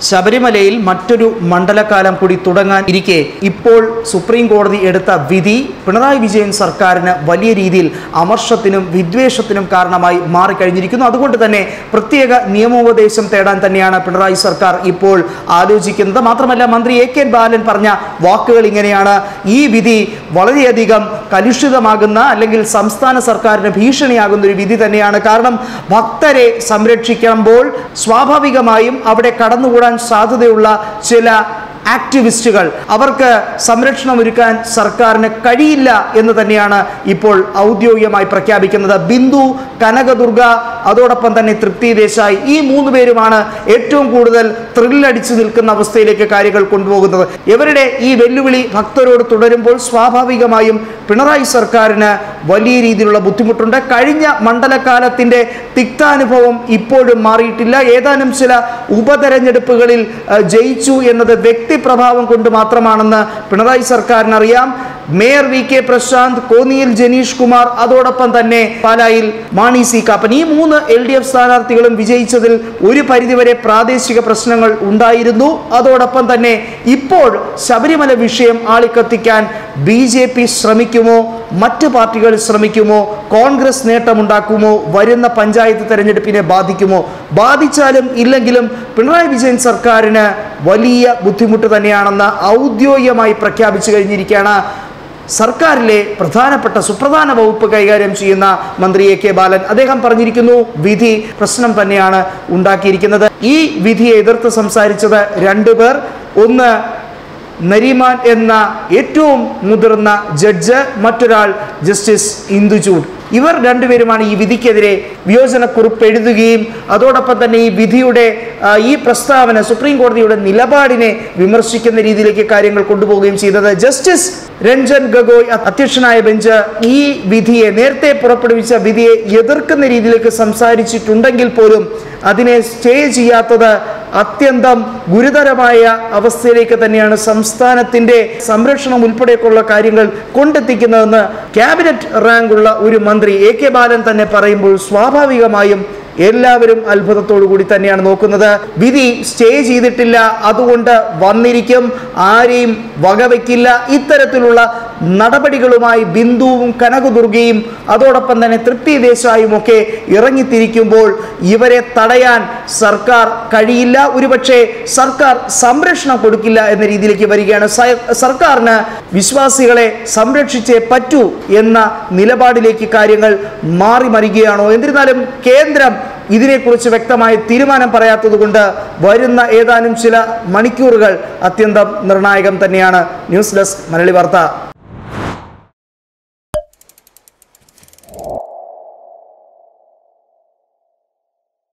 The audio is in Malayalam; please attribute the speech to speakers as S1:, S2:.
S1: ശബരിമലയിൽ മറ്റൊരു മണ്ഡലകാലം കൂടി തുടങ്ങാൻ ഇരിക്കെ ഇപ്പോൾ സുപ്രീം കോടതി എടുത്ത വിധി പിണറായി വിജയൻ സർക്കാരിന് വലിയ രീതിയിൽ അമർഷത്തിനും വിദ്വേഷത്തിനും കാരണമായി മാറിക്കഴിഞ്ഞിരിക്കുന്നു. അതുകൊണ്ട് തന്നെ പ്രത്യേക നിയമോപദേശം തേടാൻ തന്നെയാണ് പിണറായി സർക്കാർ ഇപ്പോൾ ആലോചിക്കുന്നത്. മാത്രമല്ല, മന്ത്രി എ കെ ബാലൻ പറഞ്ഞ വാക്കുകൾ ഇങ്ങനെയാണ്: ഈ വിധി വളരെയധികം കലുഷിതമാകുന്ന അല്ലെങ്കിൽ സംസ്ഥാന സർക്കാരിന് ഭീഷണിയാകുന്ന ഒരു വിധി തന്നെയാണ്. കാരണം ഭക്തരെ സംരക്ഷിക്കുമ്പോൾ സ്വാഭാവികമായും അവിടെ കടന്നുകൂടാൻ സാധ്യതയുള്ള ചില ആക്ടിവിസ്റ്റുകൾ, അവർക്ക് സംരക്ഷണം ഒരുക്കാൻ സർക്കാരിന് കഴിയില്ല എന്ന് തന്നെയാണ് ഇപ്പോൾ ഔദ്യോഗികമായി പ്രഖ്യാപിക്കുന്നത്. ബിന്ദു, കനകദുർഗ, അതോടൊപ്പം തന്നെ തൃപ്തി ദേശായി, ഈ മൂന്ന് പേരുമാണ് ഏറ്റവും കൂടുതൽ ത്രില്ലടിച്ചു നിൽക്കുന്ന അവസ്ഥയിലേക്ക് കാര്യങ്ങൾ കൊണ്ടുപോകുന്നത്. ഇവരുടെ ഈ വെല്ലുവിളി ഭക്തരോട് തുടരുമ്പോൾ സ്വാഭാവികമായും പിണറായി സർക്കാരിന് വലിയ രീതിയിലുള്ള ബുദ്ധിമുട്ടുണ്ട്. കഴിഞ്ഞ മണ്ഡലകാലത്തിൻ്റെ തിക്താനുഭവം ഇപ്പോഴും മാറിയിട്ടില്ല. ഏതാനും ചില ഉപതെരഞ്ഞെടുപ്പുകളിൽ ജയിച്ചു എന്നത് വ്യക്തിപ്രഭാവം കൊണ്ട് മാത്രമാണെന്ന് പിണറായി സർക്കാരിനറിയാം. മേയർ വി കെ പ്രശാന്ത്, കോന്നിയിൽ ജനീഷ് കുമാർ, അതോടൊപ്പം തന്നെ പാലായിൽ മാണി സി കാപ്പൻ, ഈ മൂന്ന് LDF സ്ഥാനാർത്ഥികളും വിജയിച്ചതിൽ ഒരു പരിധിവരെ പ്രാദേശിക പ്രശ്നങ്ങൾ ഉണ്ടായിരുന്നു. അതോടൊപ്പം തന്നെ ഇപ്പോൾ ശബരിമല വിഷയം ആളിക്കത്തിക്കാൻ BJP ശ്രമിക്കുമോ, മറ്റ് പാർട്ടികൾ ശ്രമിക്കുമോ, കോൺഗ്രസ് നേട്ടമുണ്ടാക്കുമോ, വരുന്ന പഞ്ചായത്ത് തെരഞ്ഞെടുപ്പിനെ ബാധിക്കുമോ? ബാധിച്ചാലും ഇല്ലെങ്കിലും പിണറായി വിജയൻ സർക്കാരിന് വലിയ ബുദ്ധിമുട്ട് തന്നെയാണെന്ന് ഔദ്യോഗികമായി പ്രഖ്യാപിച്ചു കഴിഞ്ഞിരിക്കുകയാണ് സർക്കാരിലെ പ്രധാനപ്പെട്ട സുപ്രധാന വകുപ്പ് കൈകാര്യം ചെയ്യുന്ന മന്ത്രി എ കെ ബാലൻ. അദ്ദേഹം പറഞ്ഞിരിക്കുന്നു, വിധി പ്രശ്നം തന്നെയാണ് ഉണ്ടാക്കിയിരിക്കുന്നത്. ഈ വിധിയെ എതിർത്ത് സംസാരിച്ചത് രണ്ടുപേർ. ഒന്ന് നരിമാൻ എന്ന ഏറ്റവും മുതിർന്ന ജഡ്ജ്, മറ്റൊരാൾ ജസ്റ്റിസ് ഇന്ദുചൂഡ്. ഇവർ രണ്ടുപേരുമാണ് ഈ വിധിക്കെതിരെ വിയോജനക്കുറിപ്പ് എഴുതുകയും അതോടൊപ്പം തന്നെ ഈ വിധിയുടെ ഈ പ്രസ്താവന, സുപ്രീം കോടതിയുടെ നിലപാടിനെ വിമർശിക്കുന്ന രീതിയിലേക്ക് കാര്യങ്ങൾ കൊണ്ടുപോവുകയും ചെയ്തത്. ജസ്റ്റിസ് രഞ്ജൻ ഗൊഗോയ് അധ്യക്ഷനായ ബെഞ്ച് ഈ വിധിയെ, നേരത്തെ പുറപ്പെടുവിച്ച വിധിയെ എതിർക്കുന്ന രീതിയിലേക്ക് സംസാരിച്ചിട്ടുണ്ടെങ്കിൽ പോലും അതിനെ സ്റ്റേ ചെയ്യാത്തത് അത്യന്തം ഗുരുതരമായ അവസ്ഥയിലേക്ക് തന്നെയാണ് സംസ്ഥാനത്തിൻ്റെ സംരക്ഷണം ഉൾപ്പെടെയൊക്കെയുള്ള കാര്യങ്ങൾ കൊണ്ടെത്തിക്കുന്നതെന്ന് ക്യാബിനറ്റ് റാങ്കുള്ള ഒരു മന്ത്രി എ കെ ബാലൻ തന്നെ പറയുമ്പോൾ സ്വാഭാവികമായും എല്ലാവരും അത്ഭുതത്തോടു കൂടി തന്നെയാണ് നോക്കുന്നത്. വിധി സ്റ്റേ ചെയ്തിട്ടില്ല, അതുകൊണ്ട് വന്നിരിക്കും, ആരെയും വകവയ്ക്കില്ല. ഇത്തരത്തിലുള്ള നടപടികളുമായി ബിന്ദുവും കനകദുർഗയും അതോടൊപ്പം തന്നെ തൃപ്തി ദേശായും ഒക്കെ ഇറങ്ങിത്തിരിക്കുമ്പോൾ ഇവരെ തടയാൻ സർക്കാർ കഴിയില്ല. ഒരുപക്ഷെ സർക്കാർ സംരക്ഷണം കൊടുക്കില്ല എന്ന രീതിയിലേക്ക് വരികയാണ്. സർക്കാരിന് വിശ്വാസികളെ സംരക്ഷിച്ചേ പറ്റൂ എന്ന നിലപാടിലേക്ക് കാര്യങ്ങൾ മാറി മറിയുകയാണോ? എന്നിരുന്നാലും കേന്ദ്രം ഇതിനെക്കുറിച്ച് വ്യക്തമായ തീരുമാനം പറയാത്തത് കൊണ്ട് വരുന്ന ഏതാനും ചില മണിക്കൂറുകൾ അത്യന്തം നിർണായകം തന്നെയാണ്. ന്യൂസ് ഡെസ്ക്, മലയാളി വാർത്ത.